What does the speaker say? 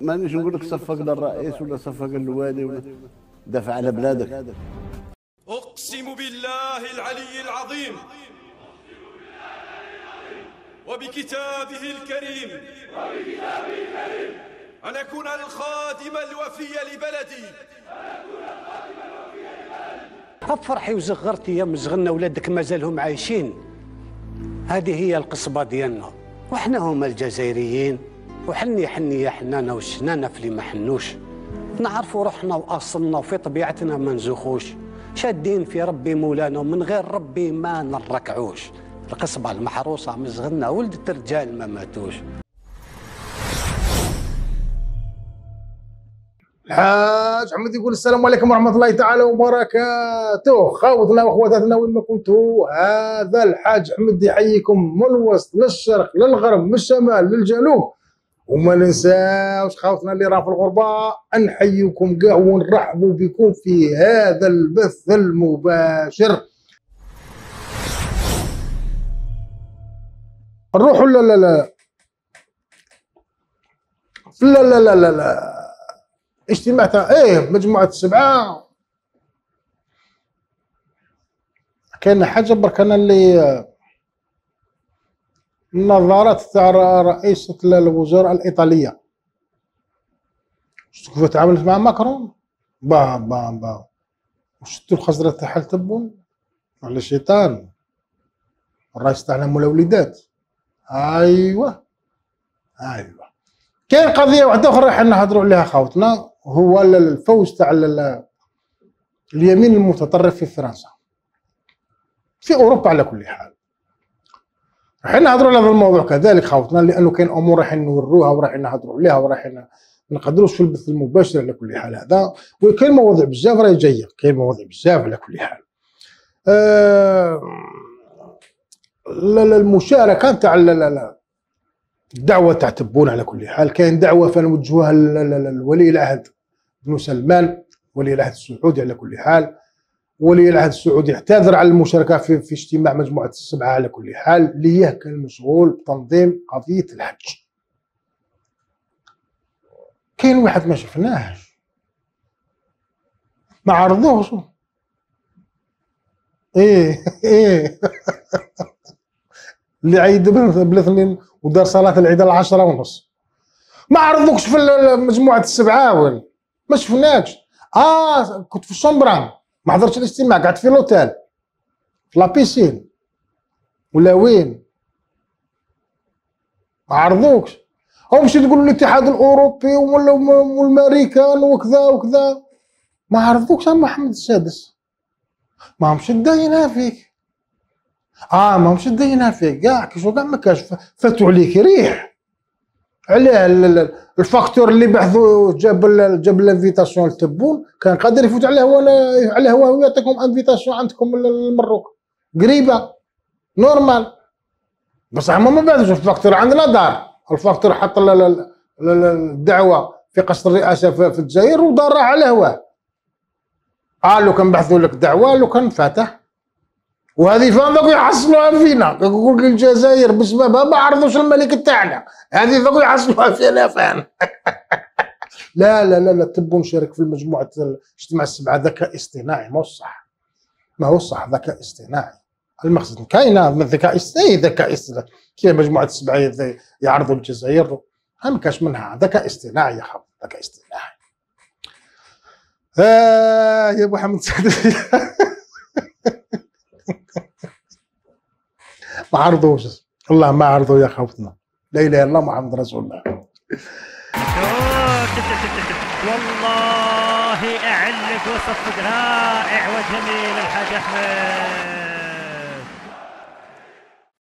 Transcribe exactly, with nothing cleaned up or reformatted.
مانيش نقول لك صفق للرئيس ولا صفق للوالي ولا دافع على بلادك. أقسم بالله العلي العظيم وبكتابه الكريم أن أكون الخادم الوفي لبلدي. افرحي وزغرتي يا مزغنا ولادك مازالهم عايشين. هذه هي القصبة ديالنا، وحنا هما الجزائريين، وحني حني يا حنانة والشنانة في اللي ما حنوش. نعرفوا روحنا واصلنا وفي طبيعتنا ما نزوخوش، شادين في ربي مولانا ومن غير ربي ما نركعوش. القصبة المحروسة مزغنا ولدت رجال ما ماتوش. الحاج حمد يقول السلام عليكم ورحمة الله تعالى وبركاته. خوتنا واخواتاتنا وين ما كنتوا، هذا الحاج حمد يحييكم من الوسط للشرق للغرب من الشمال للجنوب. وما ننساوش خوتنا اللي راه في الغربة نحييكم كاع ونرحبوا بكم في هذا البث المباشر. نروحوا لا لا لا لا لا لا لا, لا. اجتماع تاع ايه مجموعة السبعة. كاين حاجة برك انا اللي النظارات تاع رئيسة الوزراء الإيطالية شفتوا كيف تعاملت مع ماكرون. با با با وشفتوا الخزرة تاعها تبون على الشيطان. الرئيس تاعنا مول الوليدات. ايوا ايوا كاين قضية واحدة أخرى حنا نهضروا عليها خوتنا، هو الفوز تاع اليمين المتطرف في فرنسا في أوروبا على كل حال. راح نهضروا على هذا الموضوع كذلك خوتنا، لأنه كاين أمور راح نوروها وراح نهضروا عليها وراح ما نقدروش في البث المباشر على كل حال هذا. وكاين مواضيع بزاف راهي جاية، كاين مواضيع بزاف على كل حال. أه لا لا المشاركة تاع لا لا لا الدعوة تاع تبون على كل حال. كاين دعوة فنوجهوها لولي العهد بن سلمان ولي العهد السعودي على كل حال. ولي العهد السعودي اعتذر على المشاركة في, في اجتماع مجموعة السبعة على كل حال، ليه كان مشغول بتنظيم قضية الحج. كاين واحد ما شفناهش ما عرضوهش. ايه ايه اللي عيد بالاثنين ودار صلاة العيد العشرة ونص ما عرضوكش في مجموعة السبعة وين ما شفناكش. اه كنت في الشمبران ما حضرتش الاجتماع، قعدت في لوتيل في لابيسين ولا وين ما عرضوكش. او مشي تقولوا الاتحاد الاوروبي والامريكان وكذا وكذا ما عرضوكش. محمد السادس ما همش داينها فيك. اه ما همش داينها فيك كاع كيشو كاع ما كاش فاتوا عليك ريح. علاه الفاكتور اللي بحثوا جاب جاب الانفيتاسيون لتبون كان قادر يفوت عليه هو عليه هو ويعطيكم انفيتاسيون عندكم للمروك قريبه نورمال. بصح هما ما بعثوش الفاكتور عندنا دار. الفاكتور حط الدعوه في قصر الرئاسه في الجزائر ودار على هواه. اه لو كان بحثوا لك دعوه لو كان فاتح. وهذه فان ذاك يحصلوها فينا يقول لك الجزائر بسببها ما عرضوش الملك تاعنا. هذه ذاك يحصلوها فينا فان لا لا لا لا تبوا نشارك في مجموعه اجتماع السبعه. ذكاء اصطناعي ما هو صح، ما هو صح ذكاء اصطناعي. المقصد كاينه ذكاء اصطناعي ذكاء اصطناعي كاين مجموعه السبعه يعرضوا الجزائر ما كاش منها ذكاء اصطناعي يا خاطر ذكاء اصطناعي. آه يا ابو حمد ما عرضوش والله ما عرضوا يا خوتنا. لا اله الا الله محمد رسول الله. والله اعلق وصفق رائع وجميل الحاج احمد.